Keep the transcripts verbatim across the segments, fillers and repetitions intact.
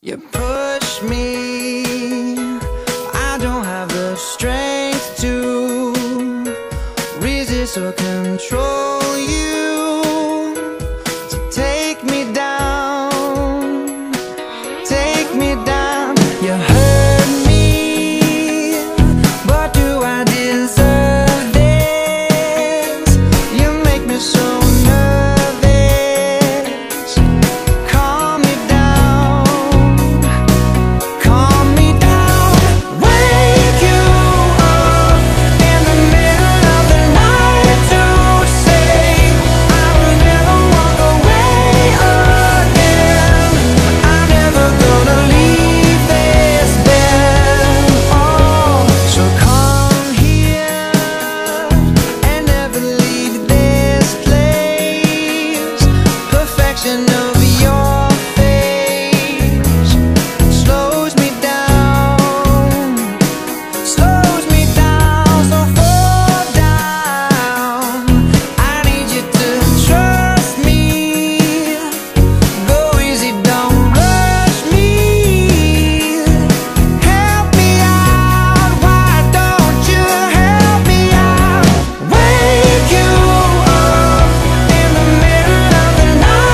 You push me, I don't have the strength to resist or control you. So take me down, take me down. You hurt me, but do I deserve this? You make me so of your face slows me down, slows me down, so fall down. I need you to trust me, go easy, don't rush me. Help me out, why don't you help me out? Wake you up in the middle of the night.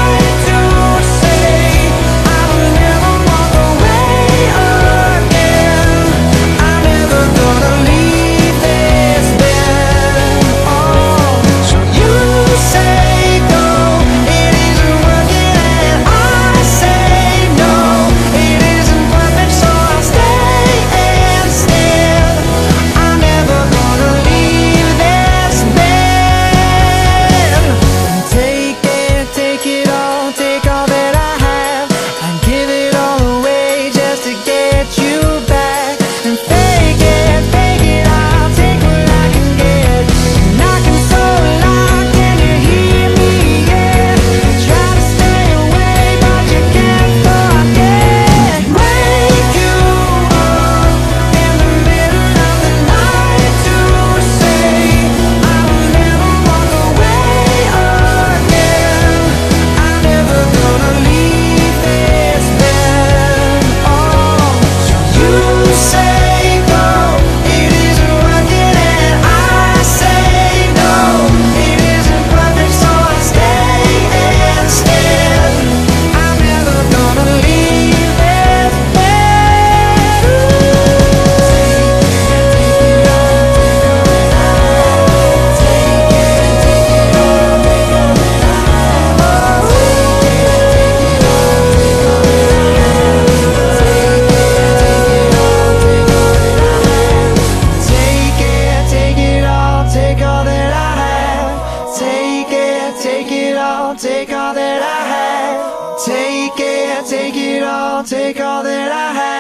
Take all that I have, take it, take it all, take all that I have.